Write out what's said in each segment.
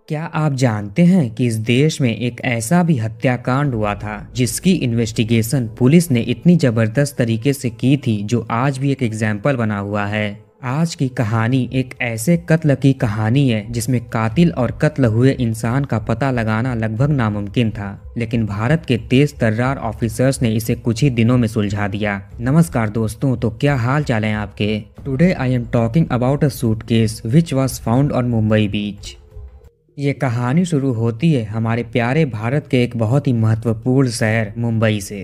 क्या आप जानते हैं कि इस देश में एक ऐसा भी हत्याकांड हुआ था जिसकी इन्वेस्टिगेशन पुलिस ने इतनी जबरदस्त तरीके से की थी जो आज भी एक एग्जाम्पल बना हुआ है। आज की कहानी एक ऐसे कत्ल की कहानी है जिसमें कातिल और कत्ल हुए इंसान का पता लगाना लगभग नामुमकिन था, लेकिन भारत के तेज तर्रार ऑफिसर्स ने इसे कुछ ही दिनों में सुलझा दिया। नमस्कार दोस्तों, तो क्या हाल चाल है आपके। Today I am talking about a suitcase which was found on Mumbai beach. ये कहानी शुरू होती है हमारे प्यारे भारत के एक बहुत ही महत्वपूर्ण शहर मुंबई से।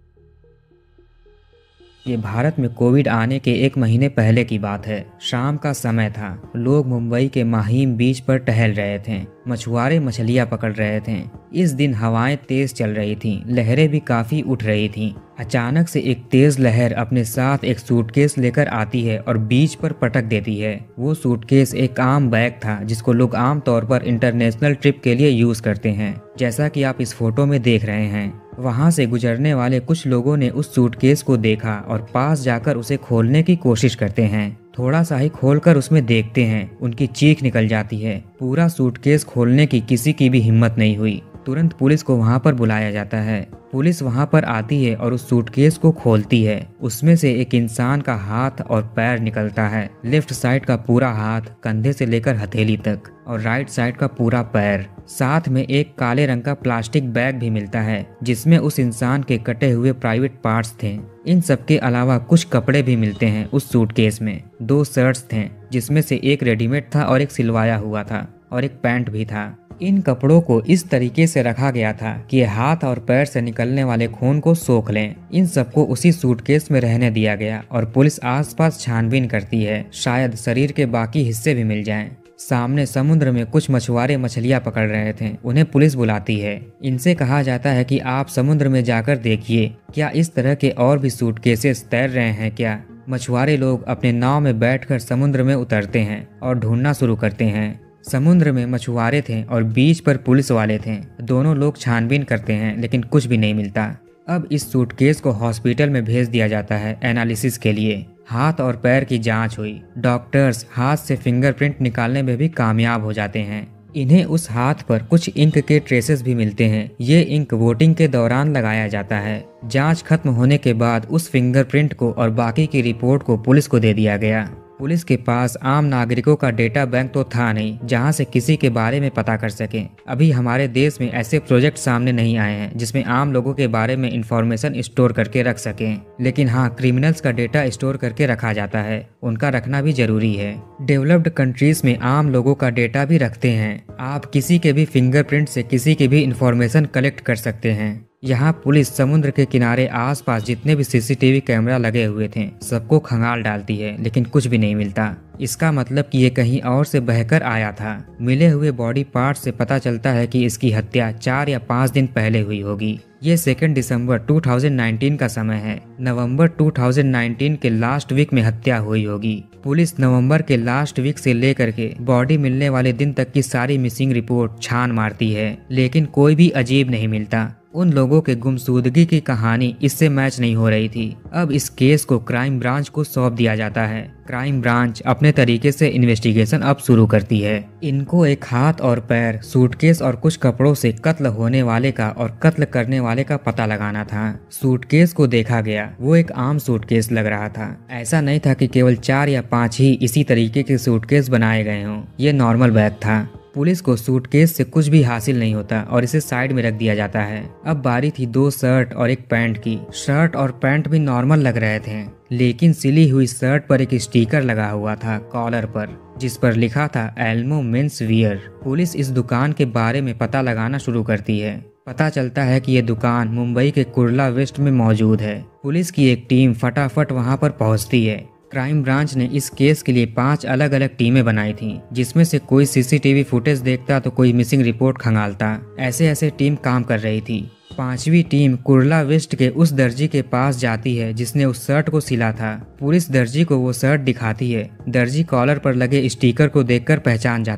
ये भारत में कोविड आने के एक महीने पहले की बात है। शाम का समय था। लोग मुंबई के माहिम बीच पर टहल रहे थे। मछुआरे मछलियां पकड़ रहे थे। इस दिन हवाएं तेज चल रही थीं, लहरें भी काफी उठ रही थीं। अचानक से एक तेज लहर अपने साथ एक सूटकेस लेकर आती है और बीच पर पटक देती है। वो सूटकेस एक आम बैग था जिसको लोग आम तौर पर इंटरनेशनल ट्रिप के लिए यूज करते हैं, जैसा कि आप इस फोटो में देख रहे हैं। वहां से गुजरने वाले कुछ लोगों ने उस सूटकेस को देखा और पास जाकर उसे खोलने की कोशिश करते हैं। थोड़ा सा ही खोलकर उसमें देखते हैं, उनकी चीख निकल जाती है। पूरा सूटकेस खोलने की किसी की भी हिम्मत नहीं हुई। तुरंत पुलिस को वहां पर बुलाया जाता है। पुलिस वहां पर आती है और उस सूटकेस को खोलती है। उसमें से एक इंसान का हाथ और पैर निकलता है। लेफ्ट साइड का पूरा हाथ कंधे से लेकर हथेली तक और राइट साइड का पूरा पैर। साथ में एक काले रंग का प्लास्टिक बैग भी मिलता है जिसमें उस इंसान के कटे हुए प्राइवेट पार्ट्स थे। इन सब के अलावा कुछ कपड़े भी मिलते हैं उस सूटकेस में। 2 शर्ट्स थे जिसमें से एक रेडीमेड था और एक सिलवाया हुआ था, और एक पैंट भी था। इन कपड़ों को इस तरीके से रखा गया था कि ये हाथ और पैर से निकलने वाले खून को सोख लें। इन सबको उसी सूटकेस में रहने दिया गया और पुलिस आसपास छानबीन करती है, शायद शरीर के बाकी हिस्से भी मिल जाएं। सामने समुद्र में कुछ मछुआरे मछलियां पकड़ रहे थे। उन्हें पुलिस बुलाती है। इनसे कहा जाता है कि आप समुद्र में जाकर देखिए, क्या इस तरह के और भी सूटकेसेस तैर रहे हैं क्या। मछुआरे लोग अपने नाव में बैठकर समुद्र में उतरते हैं और ढूंढना शुरू करते हैं। समुद्र में मछुआरे थे और बीच पर पुलिस वाले थे। दोनों लोग छानबीन करते हैं लेकिन कुछ भी नहीं मिलता। अब इस सूटकेस को हॉस्पिटल में भेज दिया जाता है एनालिसिस के लिए। हाथ और पैर की जांच हुई। डॉक्टर्स हाथ से फिंगरप्रिंट निकालने में भी कामयाब हो जाते हैं। इन्हें उस हाथ पर कुछ इंक के ट्रेसेस भी मिलते हैं। ये इंक वोटिंग के दौरान लगाया जाता है। जांच खत्म होने के बाद उस फिंगरप्रिंट को और बाकी की रिपोर्ट को पुलिस को दे दिया गया। पुलिस के पास आम नागरिकों का डेटा बैंक तो था नहीं जहां से किसी के बारे में पता कर सकें। अभी हमारे देश में ऐसे प्रोजेक्ट सामने नहीं आए हैं जिसमें आम लोगों के बारे में इंफॉर्मेशन स्टोर करके रख सकें। लेकिन हाँ, क्रिमिनल्स का डेटा स्टोर करके रखा जाता है। उनका रखना भी जरूरी है। डेवलप्ड कंट्रीज में आम लोगों का डेटा भी रखते हैं। आप किसी के भी फिंगरप्रिंट से किसी की भी इंफॉर्मेशन कलेक्ट कर सकते हैं। यहाँ पुलिस समुद्र के किनारे आसपास जितने भी सीसीटीवी कैमरा लगे हुए थे सबको खंगाल डालती है, लेकिन कुछ भी नहीं मिलता। इसका मतलब कि ये कहीं और से बहकर आया था। मिले हुए बॉडी पार्ट से पता चलता है कि इसकी हत्या 4 या 5 दिन पहले हुई होगी। ये 2 दिसंबर 2019 का समय है। नवंबर 2019 के लास्ट वीक में हत्या हुई होगी। पुलिस नवंबर के लास्ट वीक से लेकर के बॉडी मिलने वाले दिन तक की सारी मिसिंग रिपोर्ट छान मारती है, लेकिन कोई भी अजीब नहीं मिलता। उन लोगों के गुमशुदगी की कहानी इससे मैच नहीं हो रही थी। अब इस केस को क्राइम ब्रांच को सौंप दिया जाता है। क्राइम ब्रांच अपने तरीके से इन्वेस्टिगेशन अब शुरू करती है। इनको एक हाथ और पैर, सूटकेस और कुछ कपड़ों से कत्ल होने वाले का और कत्ल करने वाले का पता लगाना था। सूटकेस को देखा गया, वो एक आम सूटकेस लग रहा था। ऐसा नहीं था कि केवल 4 या 5 ही इसी तरीके के सूटकेस बनाए गए हों। ये नॉर्मल बैग था। पुलिस को सूटकेस से कुछ भी हासिल नहीं होता और इसे साइड में रख दिया जाता है। अब बारी थी 2 शर्ट और एक पैंट की। शर्ट और पैंट भी नॉर्मल लग रहे थे, लेकिन सिली हुई शर्ट पर एक स्टिकर लगा हुआ था कॉलर पर, जिस पर लिखा था एल्मो मेंस वियर। पुलिस इस दुकान के बारे में पता लगाना शुरू करती है। पता चलता है कि ये दुकान मुंबई के कुर्ला वेस्ट में मौजूद है। पुलिस की एक टीम फटाफट वहां पर पहुंचती है। क्राइम ब्रांच ने इस केस के लिए 5 अलग अलग टीमें बनाई थीं, जिसमें से कोई सीसीटीवी फुटेज देखता तो कोई मिसिंग रिपोर्ट खंगालता। ऐसे टीम काम कर रही थी। 5वीं टीम कुर्ला वेस्ट के उस दर्जी के पास जाती है जिसने उस शर्ट को सिला था। पुलिस दर्जी को वो शर्ट दिखाती है। दर्जी कॉलर पर लगे स्टिकर को देखकर पहचान जाता है।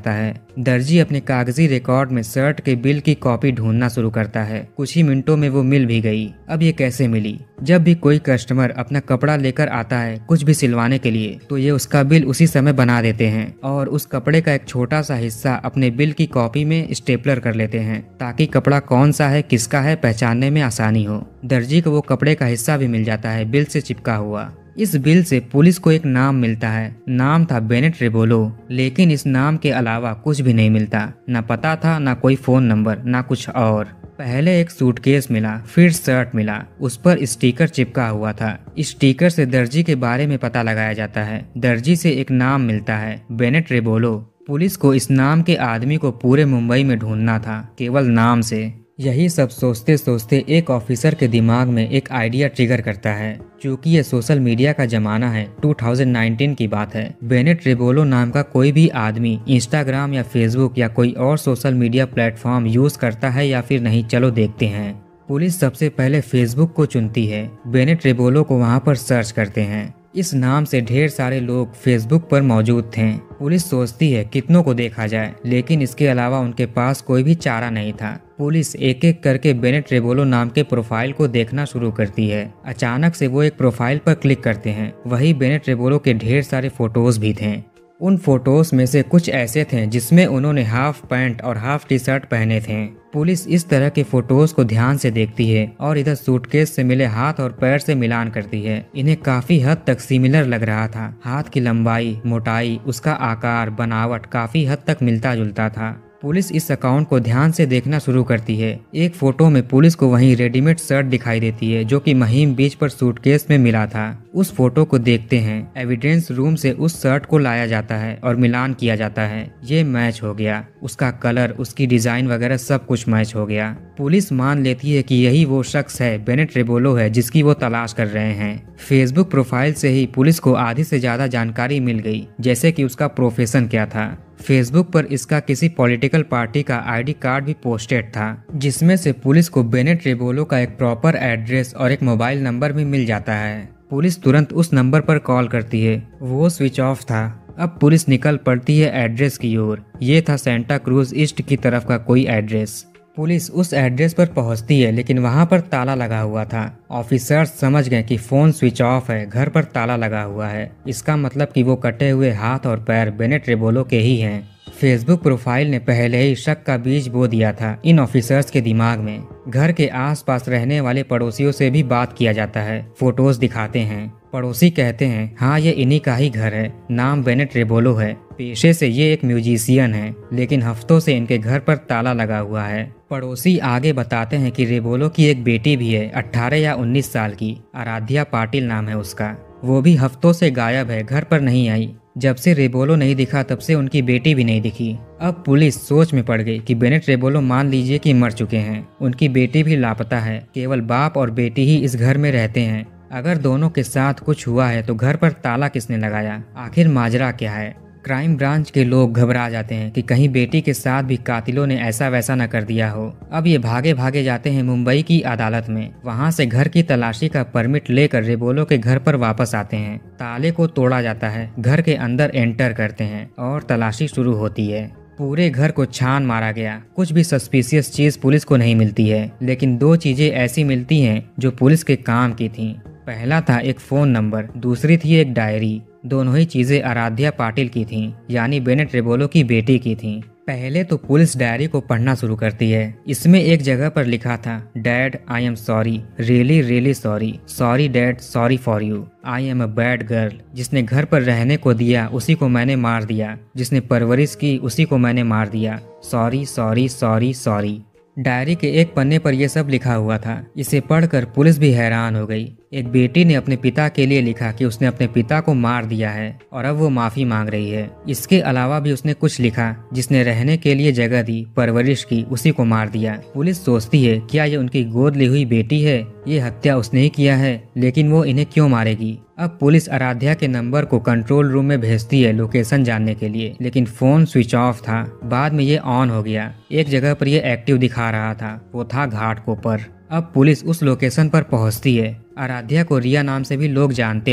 दर्जी अपने कागजी रिकॉर्ड में शर्ट के बिल की कॉपी ढूंढना शुरू करता है। कुछ ही मिनटों में वो मिल भी गई। अब ये कैसे मिली? जब भी कोई कस्टमर अपना कपड़ा लेकर आता है कुछ भी सिलवाने के लिए, तो ये उसका बिल उसी समय बना देते हैं और उस कपड़े का एक छोटा सा हिस्सा अपने बिल की कॉपी में स्टेपलर कर लेते हैं, ताकि कपड़ा कौन सा है किसका है पहचानने में आसानी हो। दर्जी को वो कपड़े का हिस्सा भी मिल जाता है बिल से चिपका हुआ। इस बिल से पुलिस को एक नाम मिलता है। नाम था बेनेट रेबोलो, लेकिन इस नाम के अलावा कुछ भी नहीं मिलता। न पता था, न कोई फोन नंबर, न कुछ और। पहले एक सूटकेस मिला, फिर शर्ट मिला, उस पर स्टिकर चिपका हुआ था। स्टिकर से दर्जी के बारे में पता लगाया जाता है। दर्जी से एक नाम मिलता है, बेनेट रेबोलो। पुलिस को इस नाम के आदमी को पूरे मुंबई में ढूंढना था, केवल नाम से। यही सब सोचते सोचते एक ऑफिसर के दिमाग में एक आइडिया ट्रिगर करता है। क्योंकि ये सोशल मीडिया का जमाना है, 2019 की बात है। बेनेट रेबोलो नाम का कोई भी आदमी इंस्टाग्राम या फेसबुक या कोई और सोशल मीडिया प्लेटफॉर्म यूज करता है या फिर नहीं, चलो देखते हैं। पुलिस सबसे पहले फेसबुक को चुनती है। बेनेट रेबोलो को वहां पर सर्च करते हैं। इस नाम से ढेर सारे लोग फेसबुक पर मौजूद थे। पुलिस सोचती है कितनों को देखा जाए, लेकिन इसके अलावा उनके पास कोई भी चारा नहीं था। पुलिस एक एक करके बेनेट रेबोलो नाम के प्रोफाइल को देखना शुरू करती है। अचानक से वो एक प्रोफाइल पर क्लिक करते हैं। वही बेनेट रेबोलो के ढेर सारे फोटोज भी थे। उन फोटोज में से कुछ ऐसे थे जिसमें उन्होंने हाफ पैंट और हाफ टी शर्ट पहने थे। पुलिस इस तरह के फोटोज को ध्यान से देखती है और इधर सूटकेस से मिले हाथ और पैर से मिलान करती है। इन्हें काफी हद तक सिमिलर लग रहा था। हाथ की लंबाई, मोटाई, उसका आकार, बनावट काफी हद तक मिलता जुलता था। पुलिस इस अकाउंट को ध्यान से देखना शुरू करती है। एक फोटो में पुलिस को वहीं रेडीमेड शर्ट दिखाई देती है जो कि महिम बीच पर सूटकेस में मिला था। उस फोटो को देखते हैं। एविडेंस रूम से उस शर्ट को लाया जाता है और मिलान किया जाता है। ये मैच हो गया। उसका कलर, उसकी डिजाइन वगैरह सब कुछ मैच हो गया। पुलिस मान लेती है कि यही वो शख्स है, बेनेट रेबोलो है, जिसकी वो तलाश कर रहे हैं। फेसबुक प्रोफाइल से ही पुलिस को आधी से ज्यादा जानकारी मिल गई, जैसे कि उसका प्रोफेशन क्या था। फेसबुक पर इसका किसी पॉलिटिकल पार्टी का आईडी कार्ड भी पोस्टेड था, जिसमें से पुलिस को बेनेट रेबोलो का एक प्रॉपर एड्रेस और एक मोबाइल नंबर भी मिल जाता है। पुलिस तुरंत उस नंबर पर कॉल करती है। वो स्विच ऑफ था। अब पुलिस निकल पड़ती है एड्रेस की ओर। ये था सेंटा क्रूज ईस्ट की तरफ का कोई एड्रेस। पुलिस उस एड्रेस पर पहुंचती है, लेकिन वहां पर ताला लगा हुआ था। ऑफिसर्स समझ गए कि फोन स्विच ऑफ है, घर पर ताला लगा हुआ है। इसका मतलब कि वो कटे हुए हाथ और पैर बेनेट रेबोलो के ही हैं। फेसबुक प्रोफाइल ने पहले ही शक का बीज बो दिया था इन ऑफिसर्स के दिमाग में। घर के आसपास रहने वाले पड़ोसियों से भी बात किया जाता है। फोटोज दिखाते हैं। पड़ोसी कहते हैं हाँ ये इन्हीं का ही घर है। नाम बेनेट रेबोलो है। पेशे से ये एक म्यूजिशियन है, लेकिन हफ्तों से इनके घर पर ताला लगा हुआ है। पड़ोसी आगे बताते हैं कि रेबोलो की एक बेटी भी है, 18 या 19 साल की। आराध्या पाटिल नाम है उसका। वो भी हफ्तों से गायब है, घर पर नहीं आई। जब से रेबोलो नहीं दिखा तब से उनकी बेटी भी नहीं दिखी। अब पुलिस सोच में पड़ गई कि बेनेट रेबोलो मान लीजिए कि मर चुके हैं। उनकी बेटी भी लापता है। केवल बाप और बेटी ही इस घर में रहते हैं। अगर दोनों के साथ कुछ हुआ है तो घर पर ताला किसने लगाया? आखिर माजरा क्या है? क्राइम ब्रांच के लोग घबरा जाते हैं कि कहीं बेटी के साथ भी कातिलों ने ऐसा वैसा न कर दिया हो। अब ये भागे भागे जाते हैं मुंबई की अदालत में। वहां से घर की तलाशी का परमिट लेकर रेबोलो के घर पर वापस आते हैं। ताले को तोड़ा जाता है। घर के अंदर एंटर करते हैं और तलाशी शुरू होती है। पूरे घर को छान मारा गया। कुछ भी सस्पिशियस चीज पुलिस को नहीं मिलती है, लेकिन दो चीजें ऐसी मिलती हैं जो पुलिस के काम की थीं। पहला था एक फोन नंबर, दूसरी थी एक डायरी। दोनों ही चीजें आराध्या पाटिल की थीं, यानी बेनेट रेबोलो की बेटी की थीं। पहले तो पुलिस डायरी को पढ़ना शुरू करती है। इसमें एक जगह पर लिखा था, dad I am sorry, really really sorry, sorry dad, sorry for you, I am a bad girl. जिसने घर पर रहने को दिया उसी को मैंने मार दिया, जिसने परवरिश की उसी को मैंने मार दिया, sorry sorry sorry sorry. Diary के एक पन्ने पर यह सब लिखा हुआ था। इसे पढ़कर पुलिस भी हैरान हो गई। एक बेटी ने अपने पिता के लिए लिखा कि उसने अपने पिता को मार दिया है और अब वो माफी मांग रही है। इसके अलावा भी उसने कुछ लिखा, जिसने रहने के लिए जगह दी, परवरिश की, उसी को मार दिया। पुलिस सोचती है क्या ये उनकी गोद ली हुई बेटी है? ये हत्या उसने ही किया है, लेकिन वो इन्हें क्यों मारेगी? अब पुलिस आराध्या के नंबर को कंट्रोल रूम में भेजती है लोकेशन जानने के लिए, लेकिन फोन स्विच ऑफ था। बाद में ये ऑन हो गया। एक जगह पर ये एक्टिव दिखा रहा था, वो था घाटकोपर। अब पुलिस उस लोकेशन पर पहुंचती है। आराध्या को रिया नाम से भी लोग जानते थे।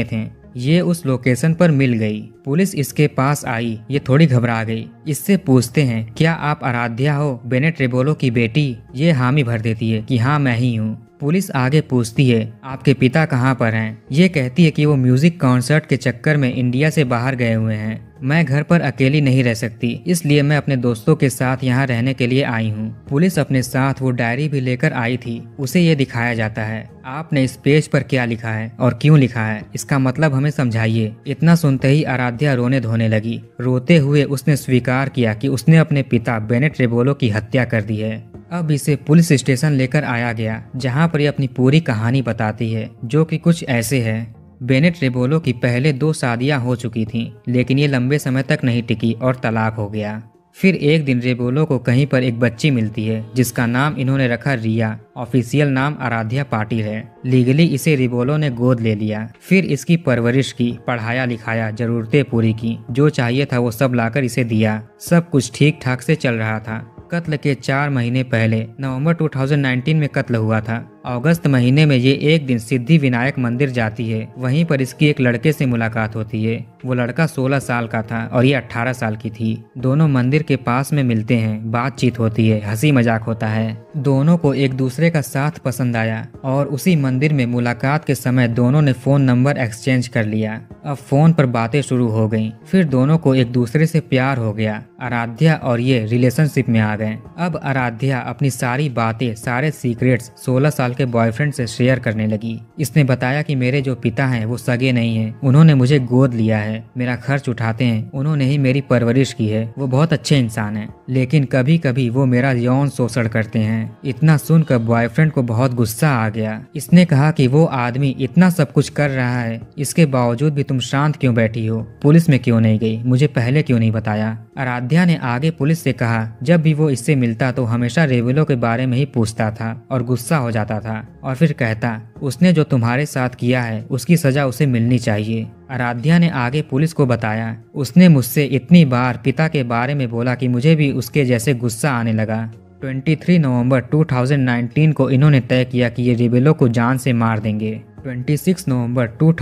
ये उस लोकेशन पर मिल गई। पुलिस इसके पास आई, ये थोड़ी घबरा गई। इससे पूछते हैं, क्या आप आराध्या हो, बेनेट रेबोलो की बेटी? ये हामी भर देती है कि हाँ मैं ही हूँ। पुलिस आगे पूछती है, आपके पिता कहाँ पर हैं? ये कहती है कि वो म्यूजिक कॉन्सर्ट के चक्कर में इंडिया से बाहर गए हुए हैं। मैं घर पर अकेली नहीं रह सकती, इसलिए मैं अपने दोस्तों के साथ यहाँ रहने के लिए आई हूँ। पुलिस अपने साथ वो डायरी भी लेकर आई थी, उसे ये दिखाया जाता है। आपने इस पेज पर क्या लिखा है और क्यों लिखा है, इसका मतलब हमें समझाइए। इतना सुनते ही आराध्या रोने धोने लगी। रोते हुए उसने स्वीकार किया कि उसने अपने पिता बेनेट रेबोलो की हत्या कर दी है। अब इसे पुलिस स्टेशन लेकर आया गया, जहाँ पर ये अपनी पूरी कहानी बताती है, जो कि कुछ ऐसे है। बेनेट रेबोलो की पहले 2 शादियां हो चुकी थीं, लेकिन ये लंबे समय तक नहीं टिकी और तलाक हो गया। फिर एक दिन रेबोलो को कहीं पर एक बच्ची मिलती है, जिसका नाम इन्होंने रखा रिया। ऑफिशियल नाम आराध्या पाटिल है। लीगली इसे रेबोलो ने गोद ले लिया। फिर इसकी परवरिश की, पढ़ाया लिखाया, जरूरतें पूरी की, जो चाहिए था वो सब लाकर इसे दिया। सब कुछ ठीक ठाक से चल रहा था। कत्ल के 4 महीने पहले नवंबर 2019 में कत्ल हुआ था। अगस्त महीने में ये एक दिन सिद्धि विनायक मंदिर जाती है। वहीं पर इसकी एक लड़के से मुलाकात होती है। वो लड़का 16 साल का था और ये 18 साल की थी। दोनों मंदिर के पास में मिलते हैं, बातचीत होती है, हंसी मजाक होता है। दोनों को एक दूसरे का साथ पसंद आया और उसी मंदिर में मुलाकात के समय दोनों ने फोन नंबर एक्सचेंज कर लिया। अब फोन पर बातें शुरू हो गईं। फिर दोनों को एक दूसरे से प्यार हो गया। आराध्या और ये रिलेशनशिप में आ गए। अब आराध्या अपनी सारी बातें, सारे सीक्रेट्स 16 साल के बॉयफ्रेंड से शेयर करने लगी। इसने बताया कि मेरे जो पिता हैं वो सगे नहीं हैं, उन्होंने मुझे गोद लिया है, मेरा खर्च उठाते हैं, उन्होंने ही मेरी परवरिश की है, वो बहुत अच्छे इंसान हैं, लेकिन कभी कभी वो मेरा यौन शोषण करते हैं। इतना सुनकर बॉयफ्रेंड को बहुत गुस्सा आ गया। इसने कहा कि वो आदमी इतना सब कुछ कर रहा है, इसके बावजूद भी तुम शांत क्यों बैठी हो, पुलिस में क्यों नहीं गई, मुझे पहले क्यों नहीं बताया। आराध्या ने आगे पुलिस से कहा, जब भी वो इससे मिलता तो हमेशा रेबेलो के बारे में ही पूछता था और गुस्सा हो जाता था और फिर कहता, उसने जो तुम्हारे साथ किया है उसकी सजा उसे मिलनी चाहिए। आराध्या ने आगे पुलिस को बताया, उसने मुझसे इतनी बार पिता के बारे में बोला कि मुझे भी उसके जैसे गुस्सा आने लगा। 23 नवंबर 2019 को इन्होंने तय किया कि ये रेबेलो को जान से मार देंगे। 26 नवंबर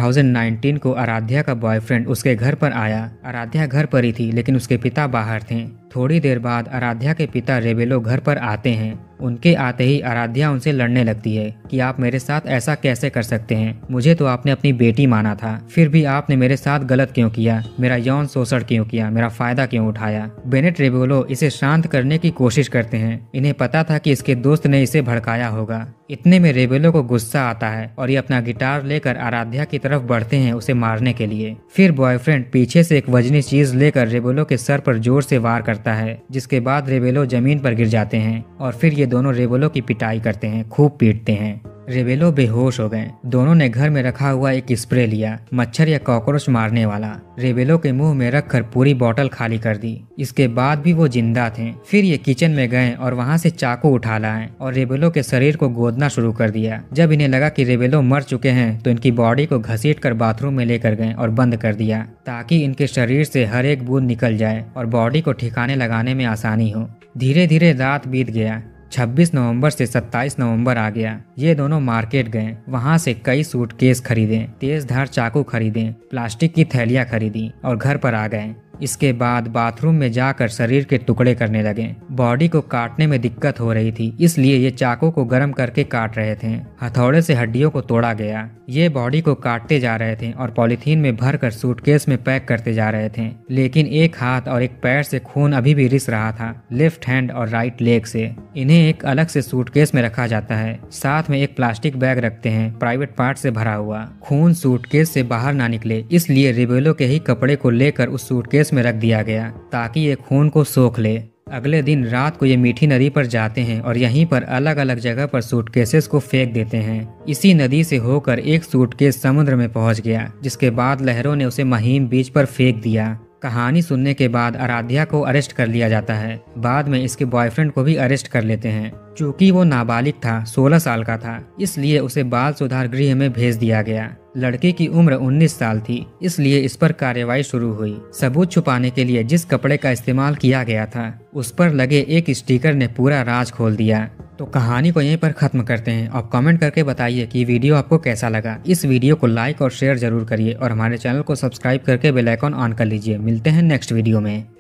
2019 को आराध्या का बॉयफ्रेंड उसके घर पर आया। आराध्या घर पर ही थी, लेकिन उसके पिता बाहर थे। थोड़ी देर बाद आराध्या के पिता रेबेलो घर पर आते हैं। उनके आते ही आराध्या उनसे लड़ने लगती है कि आप मेरे साथ ऐसा कैसे कर सकते हैं, मुझे तो आपने अपनी बेटी माना था, फिर भी आपने मेरे साथ गलत क्यों किया, मेरा यौन शोषण क्यों किया, मेरा फायदा क्यों उठाया। बेनेट रेबेलो इसे शांत करने की कोशिश करते हैं। इन्हें पता था कि इसके दोस्त ने इसे भड़काया होगा। इतने में रेबेलो को गुस्सा आता है और ये अपना गिटार लेकर आराध्या की तरफ बढ़ते हैं उसे मारने के लिए। फिर बॉयफ्रेंड पीछे से एक वजनी चीज लेकर रेबेलो के सर पर जोर से वार करता है, जिसके बाद रेबेलो जमीन पर गिर जाते हैं और फिर ये दोनों रेबेलो की पिटाई करते हैं, खूब पीटते हैं। रेबेलो बेहोश हो गए। दोनों ने घर में रखा हुआ एक स्प्रे लिया, मच्छर या कॉकरोच मारने वाला, रेबेलो के मुंह में रखकर पूरी बोतल खाली कर दी। इसके बाद भी वो जिंदा थे। फिर ये किचन में गए और वहां से चाकू उठा लाए और रेबेलो के शरीर को गोदना शुरू कर दिया। जब इन्हें लगा कि रेबेलो मर चुके हैं तो इनकी बॉडी को घसीट कर बाथरूम में लेकर गए और बंद कर दिया, ताकि इनके शरीर से हर एक बूंद निकल जाए और बॉडी को ठिकाने लगाने में आसानी हो। धीरे धीरे रात बीत गया। 26 नवंबर से 27 नवंबर आ गया। ये दोनों मार्केट गए, वहां से कई सूटकेस खरीदे, तेज धार चाकू खरीदे, प्लास्टिक की थैलियां खरीदी और घर पर आ गए। इसके बाद बाथरूम में जाकर शरीर के टुकड़े करने लगे। बॉडी को काटने में दिक्कत हो रही थी, इसलिए ये चाकू को गर्म करके काट रहे थे। हथौड़े से हड्डियों को तोड़ा गया। ये बॉडी को काटते जा रहे थे और पॉलीथीन में भरकर सूटकेस में पैक करते जा रहे थे, लेकिन एक हाथ और एक पैर से खून अभी भी रिस रहा था, लेफ्ट हैंड और राइट लेग से। इन्हें एक अलग से सूटकेस में रखा जाता है, साथ में एक प्लास्टिक बैग रखते हैं प्राइवेट पार्ट से भरा हुआ। खून सूटकेस से बाहर ना निकले, इसलिए रेबेलो के ही कपड़े को लेकर उस सूटकेस में रख दिया गया ताकि ये खून को सोख ले। अगले दिन रात को ये मीठी नदी पर जाते हैं और यहीं पर अलग अलग जगह पर सूटकेसेस को फेंक देते हैं। इसी नदी से होकर एक सूटकेस समुद्र में पहुंच गया, जिसके बाद लहरों ने उसे महीम बीच पर फेंक दिया। कहानी सुनने के बाद आराध्या को अरेस्ट कर लिया जाता है। बाद में इसके बॉयफ्रेंड को भी अरेस्ट कर लेते हैं। चूंकि वो नाबालिग था, 16 साल का था, इसलिए उसे बाल सुधार गृह में भेज दिया गया। लड़के की उम्र 19 साल थी, इसलिए इस पर कार्रवाई शुरू हुई। सबूत छुपाने के लिए जिस कपड़े का इस्तेमाल किया गया था उस पर लगे एक स्टिकर ने पूरा राज खोल दिया। तो कहानी को यहीं पर खत्म करते हैं और कमेंट करके बताइए कि वीडियो आपको कैसा लगा। इस वीडियो को लाइक और शेयर जरूर करिए और हमारे चैनल को सब्सक्राइब करके बेल आइकन ऑन कर लीजिए। मिलते हैं नेक्स्ट वीडियो में।